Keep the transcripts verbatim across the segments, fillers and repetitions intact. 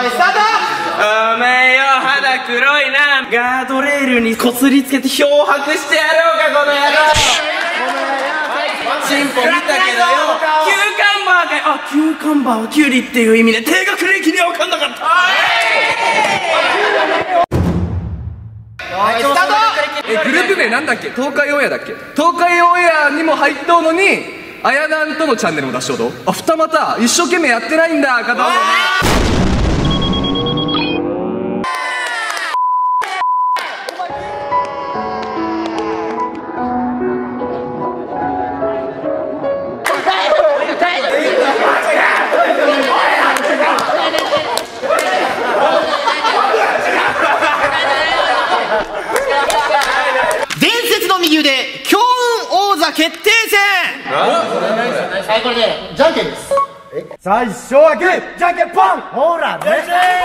ーイスタート。 おめえよ肌黒いな。ガードレールにこすりつけて漂白してやろうかこの野郎。チンポ見たけどよ、キューカンバーかよ。あ、キューカンバーはキュウリっていう意味で低学歴には分かんなかった。 はい、スタート。 え、グループ名なんだっけ？東海オンエアだっけ？東海オンエアにも入っとうのにあやなんとのチャンネルも出しとうと。あ、二股一生懸命やってないんだ片方。 伝説の右腕強運王座決定戦。はい、これでじゃんけんです。最初はグー、じゃんけんポン。ほらね。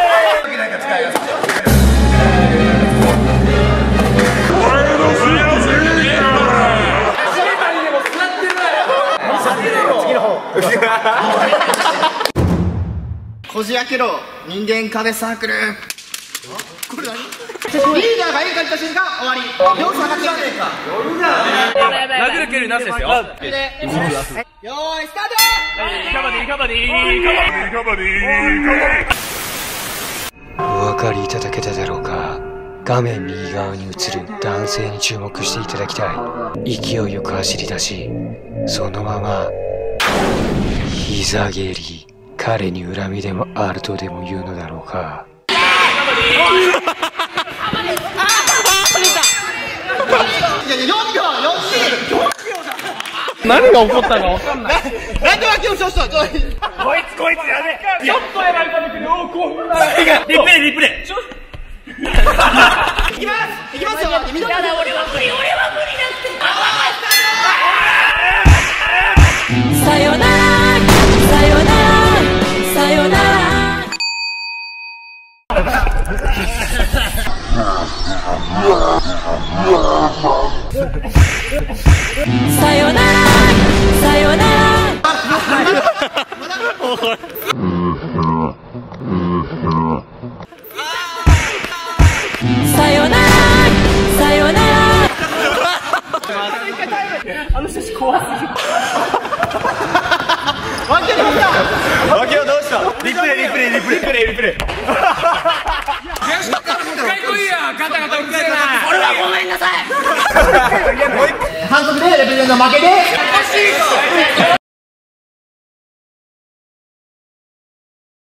こじ開けろ人間壁サークル。これ何？リーダーが絵描いた瞬間終わり。両者が違うねえか。 殴る蹴るなしですよ。 よーいスタート。 カバディカバディカバディカバディ。 お分かりいただけただろうか。画面右側に映る男性に注目していただきたい。勢いよく走り出し、そのまま膝蹴り。彼に恨みでもあるとでも言うのだろうか。 何が起こったか分かんない。 なんで脇をそうそう。 こいつこいつやべえ。ちょっとやられた時のこんな。リプレイリプレイ。 いきますいきますよ。やだ俺は無理俺は無理だって。 さよならさよならさよなら。さよならさよなら。さよならさよなら。 あの人たち怖すぎる。 脇をどうした脇をどうした。リプレイリプレイリプレイリプレイリプレイ。使いこいやガタガタうるせえな。 俺はごめんなさい。反則でレベルの負けで。